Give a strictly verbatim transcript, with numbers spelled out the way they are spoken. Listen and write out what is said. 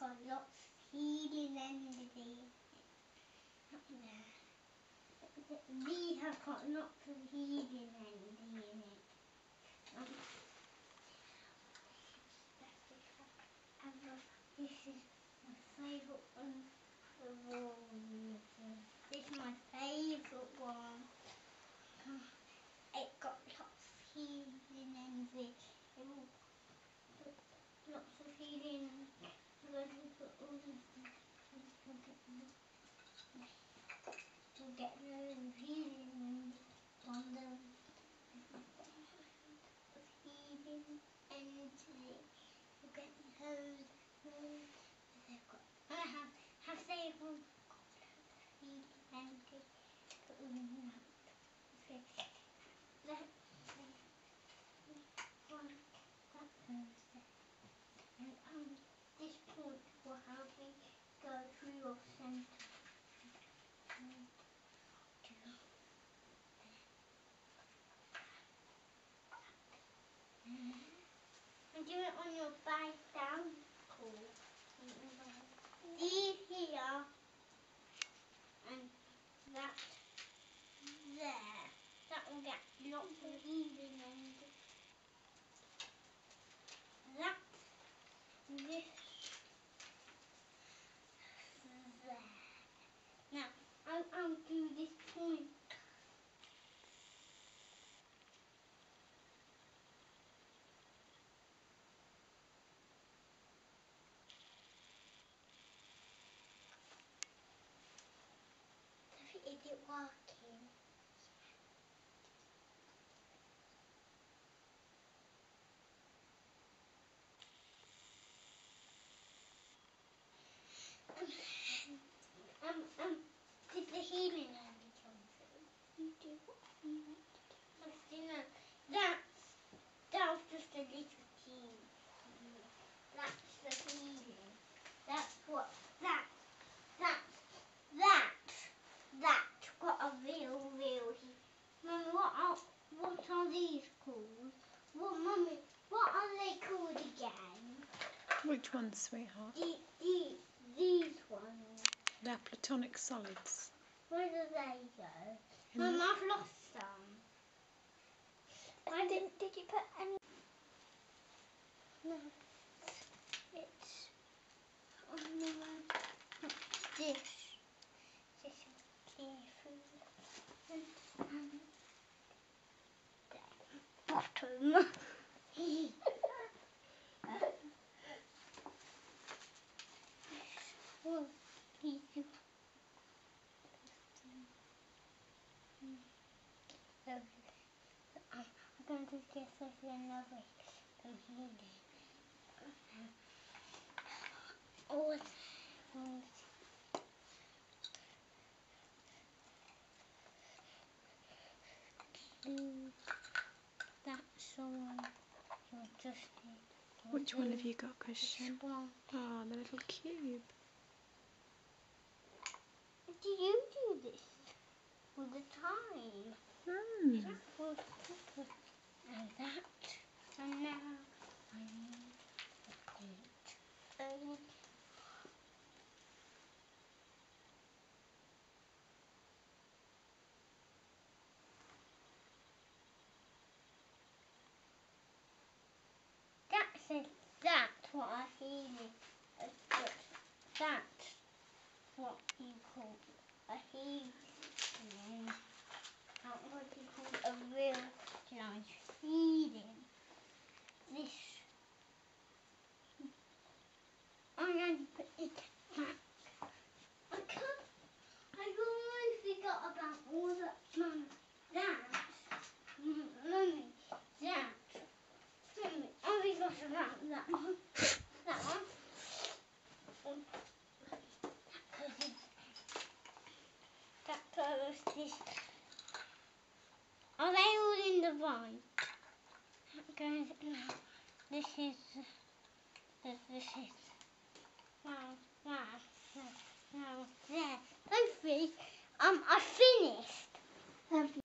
got lots of healing energy. Up there. These have got lots of healing energy in it. Um, this is my favourite one of all. This is my favourite one. It got lots of healing energy. It will put lots of healing. I'm going to put all this to get loads of healing on them. Of healing energy. You get loads, loads. They've got. I have. Have they all got loads of healing energy? Put them in that. Okay. That. One. That goes there. And um, this point will help me go through your centre. One, two, there. And do it on your back down. Cool. These here and that there. That will get lots of healing and that this there. Now I'll, I'll do this point. Is it working? Um, um, did the healing energy come through? You do what you meant to do. That's, that's, that was just a little team. That's the healing. That's what, that, that, that, that got a real, real healing. Mummy, what are, what are these called? What, Mummy, what are they called again? Which ones, sweetheart? The, the, these ones. They're platonic solids. Where do they go? In Mum, the... I've lost them. I didn't. Did you put any? No. It's on the one. This. This is careful. And um, the bottom. Well, you do. I'm going to get Sophie another some healing. Oh, it's that's the one you're just in. Which one have you got, Christian? One. Oh, the little cube. Do you do this all the time? Hmm. That was good. And that. And now I need a plate. Um, that's it. That's what I healing. Uh, that's what you call a healing. Not what you call a real nice healing. This. I'm going to put it back. I can't. I almost forgot about all that. Mum, that. Mummy, that. Mummy, I forgot about that one. That one. Um, that goes this. Are they all in the right? That goes. No. This is. This, this is. Now, now, now, now, there. Sophie, um, I finished.